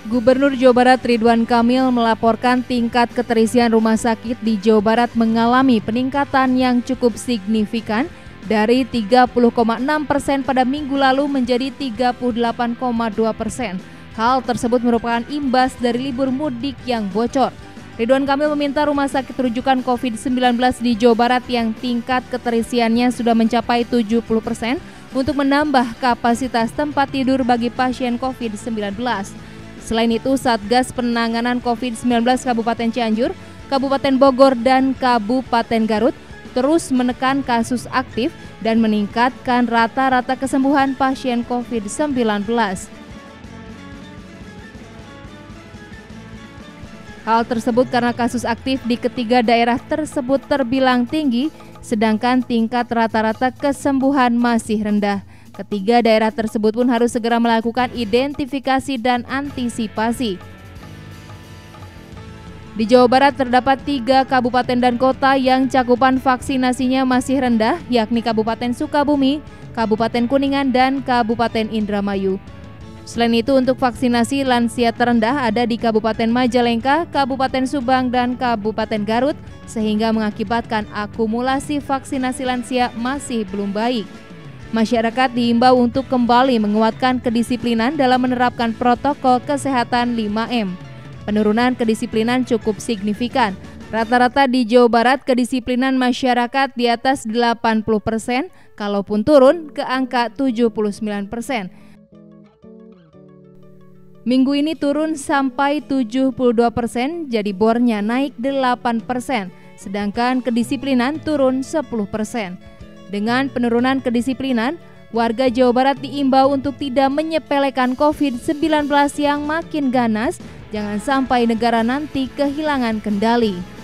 Gubernur Jawa Barat Ridwan Kamil melaporkan tingkat keterisian rumah sakit di Jawa Barat mengalami peningkatan yang cukup signifikan dari 30,6% pada minggu lalu menjadi 38,2%. Hal tersebut merupakan imbas dari libur mudik yang bocor. Ridwan Kamil meminta rumah sakit rujukan COVID-19 di Jawa Barat yang tingkat keterisiannya sudah mencapai 70% untuk menambah kapasitas tempat tidur bagi pasien COVID-19. Selain itu, Satgas Penanganan COVID-19 Kabupaten Cianjur, Kabupaten Bogor, dan Kabupaten Garut terus menekan kasus aktif dan meningkatkan rata-rata kesembuhan pasien COVID-19. Hal tersebut karena kasus aktif di ketiga daerah tersebut terbilang tinggi, sedangkan tingkat rata-rata kesembuhan masih rendah. Ketiga daerah tersebut pun harus segera melakukan identifikasi dan antisipasi. Di Jawa Barat terdapat 3 kabupaten dan kota yang cakupan vaksinasinya masih rendah, yakni Kabupaten Sukabumi, Kabupaten Kuningan, dan Kabupaten Indramayu. Selain itu, untuk vaksinasi lansia terendah ada di Kabupaten Majalengka, Kabupaten Subang, dan Kabupaten Garut, sehingga mengakibatkan akumulasi vaksinasi lansia masih belum baik. Masyarakat diimbau untuk kembali menguatkan kedisiplinan dalam menerapkan protokol kesehatan 5M. Penurunan kedisiplinan cukup signifikan. Rata-rata di Jawa Barat kedisiplinan masyarakat di atas 80%, kalaupun turun ke angka 79%. Minggu ini turun sampai 72%, jadi bornya naik 8%, sedangkan kedisiplinan turun 10%. Dengan penurunan kedisiplinan, warga Jawa Barat diimbau untuk tidak menyepelekan COVID-19 yang makin ganas, jangan sampai negara nanti kehilangan kendali.